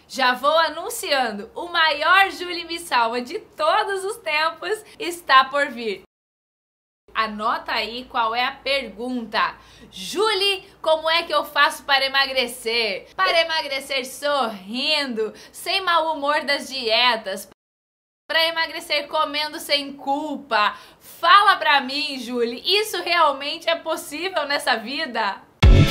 Já vou anunciando, o maior Julie Me Salva de todos os tempos está por vir. Anota aí qual é a pergunta. Julie, como é que eu faço para emagrecer? Para emagrecer sorrindo, sem mau humor das dietas, para emagrecer comendo sem culpa. Fala pra mim, Julie, isso realmente é possível nessa vida?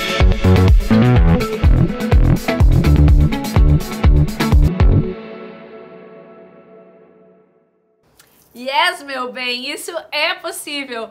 Yes, meu bem, isso é possível.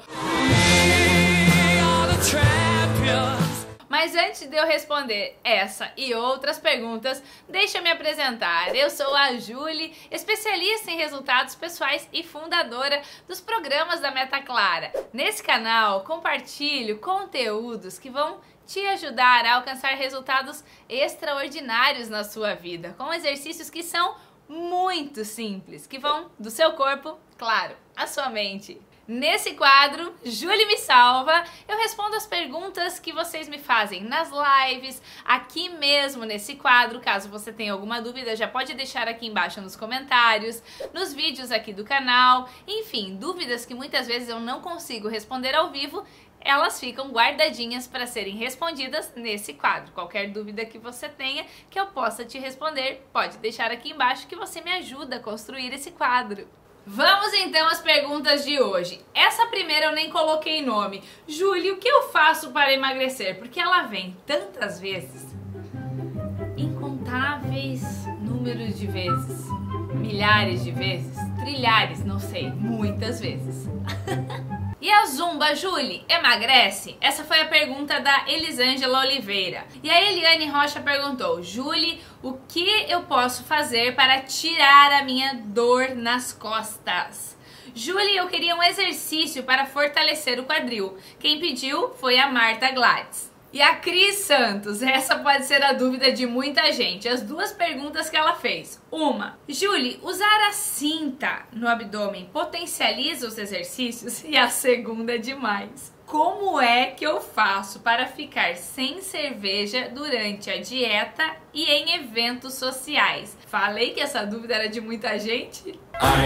Mas antes de eu responder essa e outras perguntas, deixa eu me apresentar. Eu sou a Julie, especialista em resultados pessoais e fundadora dos programas da Meta Clara. Nesse canal, compartilho conteúdos que vão te ajudar a alcançar resultados extraordinários na sua vida, com exercícios que são muito simples, que vão do seu corpo, claro, à sua mente. Nesse quadro, Julie Me Salva, eu respondo as perguntas que vocês me fazem nas lives, aqui mesmo nesse quadro. Caso você tenha alguma dúvida, já pode deixar aqui embaixo nos comentários, nos vídeos aqui do canal. Enfim, dúvidas que muitas vezes eu não consigo responder ao vivo, elas ficam guardadinhas para serem respondidas nesse quadro. Qualquer dúvida que você tenha que eu possa te responder, pode deixar aqui embaixo que você me ajuda a construir esse quadro. Vamos então às perguntas de hoje. Essa primeira eu nem coloquei nome. Julie, o que eu faço para emagrecer? Porque ela vem tantas vezes, incontáveis números de vezes, milhares de vezes, trilhares, não sei, muitas vezes. E a Zumba, Julie, emagrece? Essa foi a pergunta da Elisângela Oliveira. E a Eliane Rocha perguntou: Julie, o que eu posso fazer para tirar a minha dor nas costas? Julie, eu queria um exercício para fortalecer o quadril. Quem pediu foi a Marta Gladys. E a Cris Santos, essa pode ser a dúvida de muita gente. As duas perguntas que ela fez. Uma, Julie, usar a cinta no abdômen potencializa os exercícios? E a segunda, demais. Como é que eu faço para ficar sem cerveja durante a dieta e em eventos sociais? Falei que essa dúvida era de muita gente?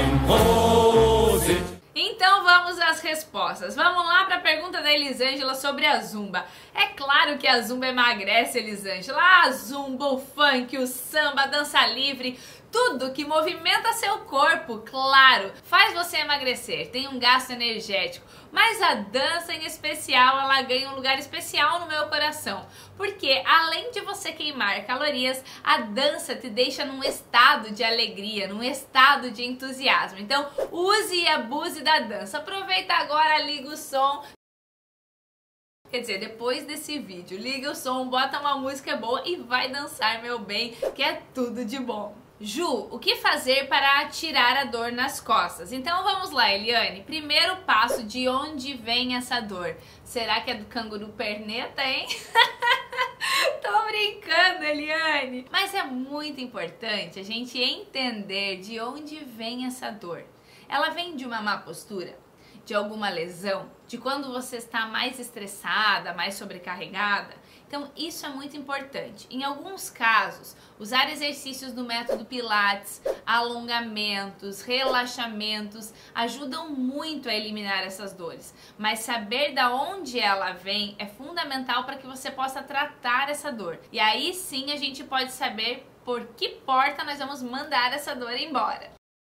Então vamos às respostas. Vamos lá para a pergunta da Elisângela sobre a Zumba. É claro que a Zumba emagrece, Elisângela. A Zumba, o funk, o samba, a dança livre, tudo que movimenta seu corpo, claro, faz você emagrecer, tem um gasto energético. Mas a dança em especial, ela ganha um lugar especial no meu coração. Porque além de você queimar calorias, a dança te deixa num estado de alegria, num estado de entusiasmo. Então use e abuse da dança. Aproveita agora, liga o som. Quer dizer, depois desse vídeo, liga o som, bota uma música boa e vai dançar, meu bem, que é tudo de bom. Ju, o que fazer para tirar a dor nas costas? Então vamos lá, Eliane. Primeiro passo, de onde vem essa dor? Será que é do canguru perneta, hein? Tô brincando, Eliane. Mas é muito importante a gente entender de onde vem essa dor. Ela vem de uma má postura? De alguma lesão? De quando você está mais estressada, mais sobrecarregada? Então isso é muito importante. Em alguns casos, usar exercícios do método Pilates, alongamentos, relaxamentos ajudam muito a eliminar essas dores. Mas saber da onde ela vem é fundamental para que você possa tratar essa dor. E aí sim a gente pode saber por que porta nós vamos mandar essa dor embora.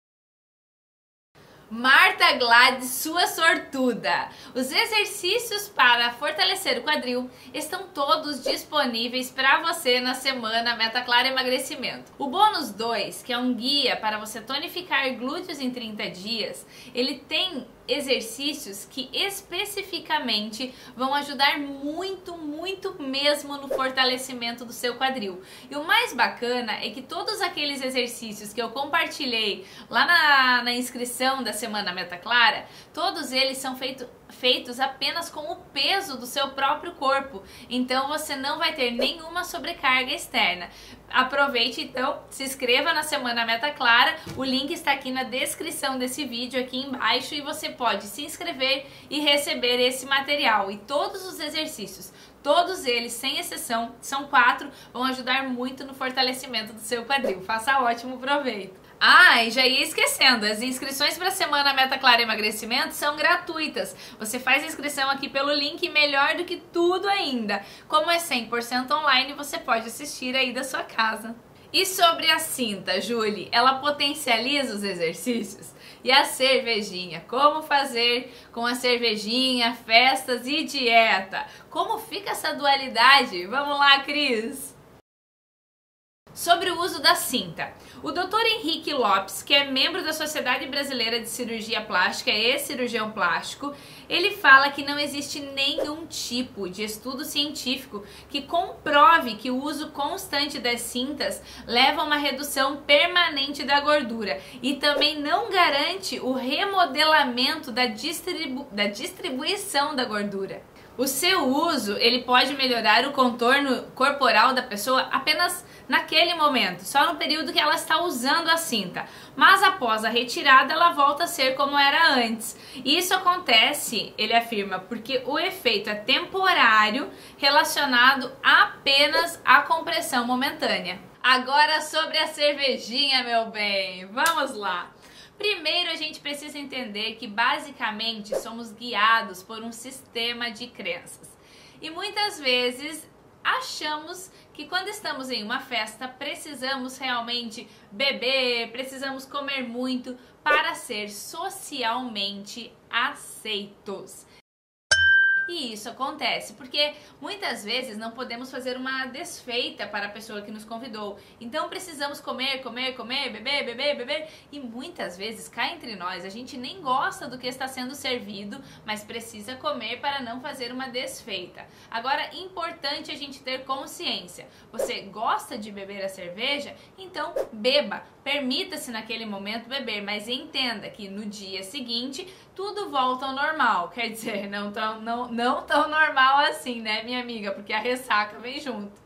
Marta Gladys, sua sortuda! Os exercícios para fortalecer o quadril estão todos disponíveis para você na semana Meta Clara Emagrecimento. O bônus 2, que é um guia para você tonificar glúteos em 30 dias, ele tem exercícios que especificamente vão ajudar muito mesmo no fortalecimento do seu quadril. E o mais bacana é que todos aqueles exercícios que eu compartilhei lá na inscrição da Semana Meta Clara, todos eles são feitos apenas com o peso do seu próprio corpo. Então você não vai ter nenhuma sobrecarga externa. Aproveite então, se inscreva na Semana Meta Clara, o link está aqui na descrição desse vídeo aqui embaixo e você pode se inscrever e receber esse material e todos os exercícios, Todos eles, sem exceção, são 4, vão ajudar muito no fortalecimento do seu quadril. Faça ótimo proveito. Ah, e já ia esquecendo, as inscrições para a Semana Meta Clara Emagrecimento são gratuitas. Você faz a inscrição aqui pelo link e melhor do que tudo ainda. Como é 100% online, você pode assistir aí da sua casa. E sobre a cinta, Julie, ela potencializa os exercícios? E a cervejinha? Como fazer com a cervejinha, festas e dieta? Como fica essa dualidade? Vamos lá, Cris! Sobre o uso da cinta. O Dr. Henrique Lopes, que é membro da Sociedade Brasileira de Cirurgia Plástica e cirurgião plástico, ele fala que não existe nenhum tipo de estudo científico que comprove que o uso constante das cintas leva a uma redução permanente da gordura e também não garante o remodelamento da distribuição da gordura. O seu uso, ele pode melhorar o contorno corporal da pessoa apenas naquele momento, só no período que ela está usando a cinta. Mas após a retirada, ela volta a ser como era antes. E isso acontece, ele afirma, porque o efeito é temporário, relacionado apenas à compressão momentânea. Agora sobre a cervejinha, meu bem, vamos lá! Primeiro, a gente precisa entender que basicamente somos guiados por um sistema de crenças. E muitas vezes achamos que quando estamos em uma festa precisamos realmente beber, precisamos comer muito para ser socialmente aceitos. E isso acontece porque muitas vezes não podemos fazer uma desfeita para a pessoa que nos convidou. Então precisamos comer, beber. E muitas vezes, cá entre nós, a gente nem gosta do que está sendo servido, mas precisa comer para não fazer uma desfeita. Agora, importante a gente ter consciência. Você gosta de beber a cerveja? Então beba. Permita-se naquele momento beber, mas entenda que no dia seguinte tudo volta ao normal. Quer dizer, não tão normal assim, né, minha amiga? Porque a ressaca vem junto.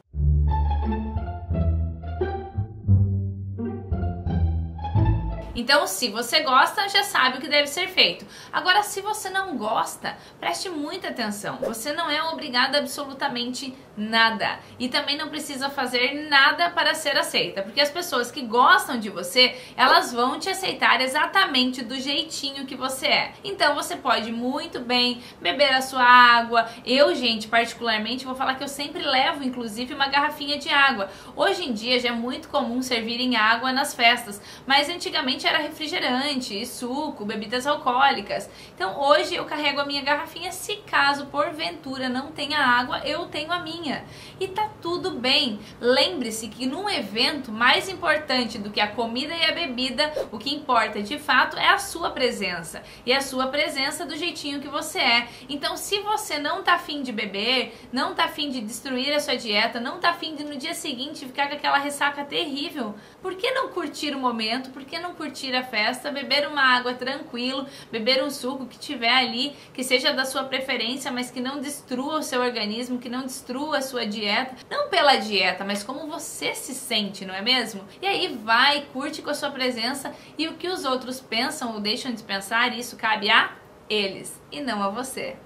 Então, se você gosta, já sabe o que deve ser feito. Agora, se você não gosta, preste muita atenção. Você não é obrigado a absolutamente nada. E também não precisa fazer nada para ser aceita. Porque as pessoas que gostam de você, elas vão te aceitar exatamente do jeitinho que você é. Então, você pode muito bem beber a sua água. Eu, gente, particularmente, vou falar que eu sempre levo, inclusive, uma garrafinha de água. Hoje em dia, já é muito comum servirem água nas festas. Mas, antigamente, era refrigerante, suco, bebidas alcoólicas. Então hoje eu carrego a minha garrafinha, se caso porventura não tenha água, eu tenho a minha. E tá tudo bem. Lembre-se que num evento, mais importante do que a comida e a bebida, o que importa de fato é a sua presença. E a sua presença do jeitinho que você é. Então se você não tá afim de beber, não tá afim de destruir a sua dieta, não tá afim de no dia seguinte ficar com aquela ressaca terrível, por que não curtir o momento? Por que não curtir a festa, beber uma água tranquilo, beber um suco que tiver ali, que seja da sua preferência, mas que não destrua o seu organismo, que não destrua a sua dieta, não pela dieta, mas como você se sente, não é mesmo? E aí vai, curte com a sua presença, e o que os outros pensam ou deixam de pensar, isso cabe a eles e não a você.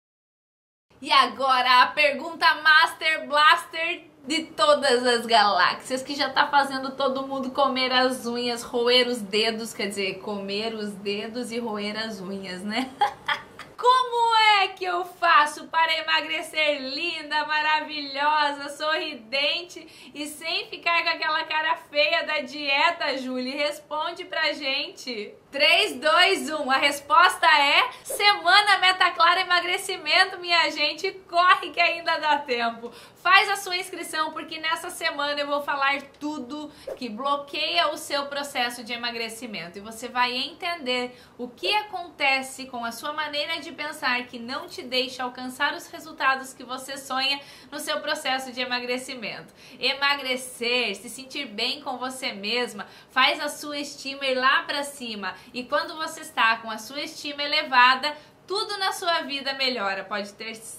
E agora a pergunta Master Blaster de todas as galáxias, que já tá fazendo todo mundo comer as unhas, roer os dedos, quer dizer, comer os dedos e roer as unhas, né? Como é que eu faço para emagrecer linda, maravilhosa, sorridente e sem ficar com aquela cara feia da dieta, Julie? Responde pra gente. 3, 2, 1. A resposta é Semana Meta Clara Emagrecimento, minha gente. Corre que ainda dá tempo. Faz a sua inscrição porque nessa semana eu vou falar tudo que bloqueia o seu processo de emagrecimento. E você vai entender o que acontece com a sua maneira de pensar que não te deixa alcançar os resultados que você sonha no seu processo de emagrecimento. Emagrecer, se sentir bem com você mesma, faz a sua estima ir lá pra cima. E quando você está com a sua estima elevada, tudo na sua vida melhora, pode ter certeza.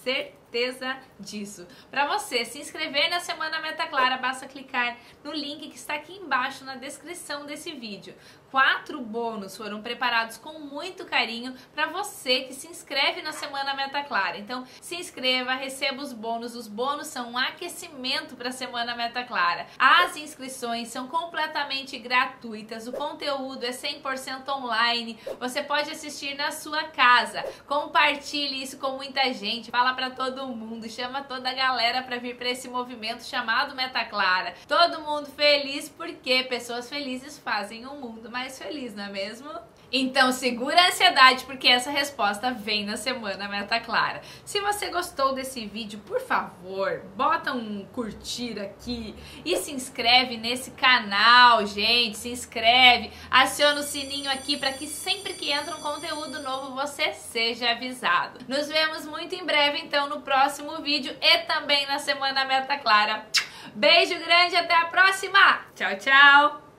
certeza disso. Para você se inscrever na Semana Meta Clara, basta clicar no link que está aqui embaixo na descrição desse vídeo. 4 bônus foram preparados com muito carinho para você que se inscreve na Semana Meta Clara. Então, se inscreva, receba os bônus. Os bônus são um aquecimento para a Semana Meta Clara. As inscrições são completamente gratuitas. O conteúdo é 100% online. Você pode assistir na sua casa. Compartilhe isso com muita gente. Fala para todo mundo. Chama toda a galera para vir para esse movimento chamado Meta Clara. Todo mundo feliz porque pessoas felizes fazem um mundo mais feliz, não é mesmo? Então segura a ansiedade porque essa resposta vem na Semana Meta Clara. Se você gostou desse vídeo, por favor, bota um curtir aqui e se inscreve nesse canal, gente, se inscreve, aciona o sininho aqui para que sempre que entra um conteúdo novo você seja avisado. Nos vemos muito em breve então no próximo vídeo e também na Semana Meta Clara. Beijo grande, até a próxima! Tchau, tchau!